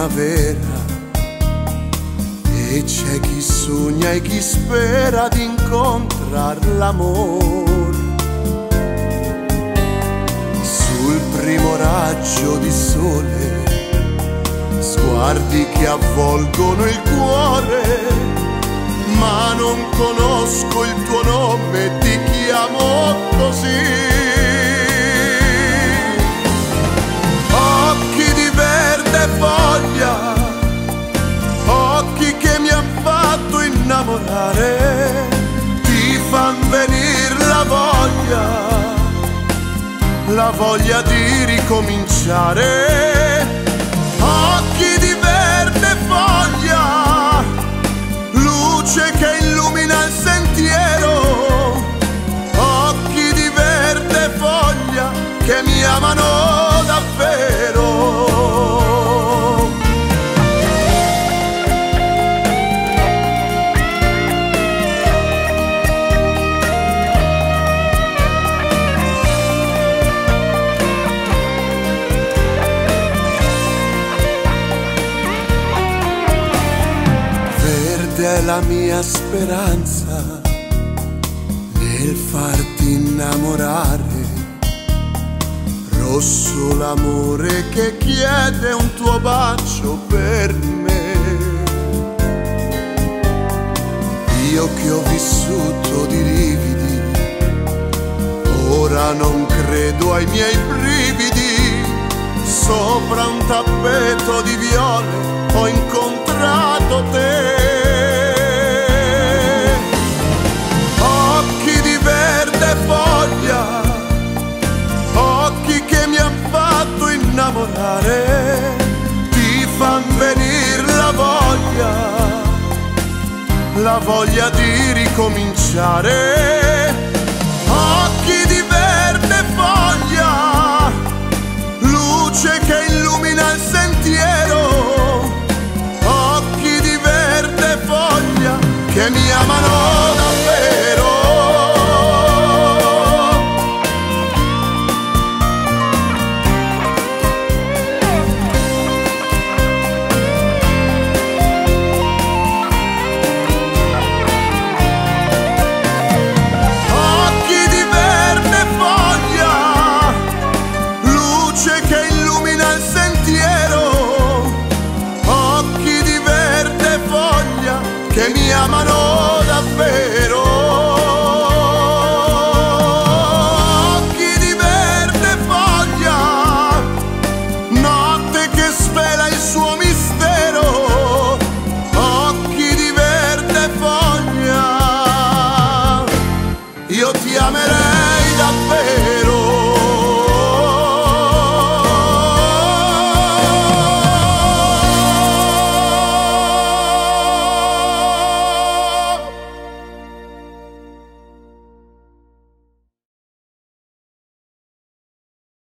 primavera e c'è chi sogna e chi spera di incontrar l'amor. Sul primo raggio di sole, sguardi che avvolgono il cuore, ma non conosco il tuo nome, ti chiamo così. Occhi di verde foglia, occhi che mi han fatto innamorare, ti fan venir la voglia di ricominciare. Occhi di verde foglia, luce che illumina il sentiero, occhi di verde foglia che mi amano davvero. È la mia speranza nel farti innamorare, rosso l'amore che chiede un tuo bacio per me. Io che ho vissuto di lividi, ora non credo ai miei brividi, sopra un tappeto di viole ho incontrato te. Foglia, occhi che mi han fatto innamorare, ti fan venir la voglia di ricominciare. Occhi di verde foglia, luce che illumina il sentiero, occhi di verde foglia che mi amano davvero. Che mi amano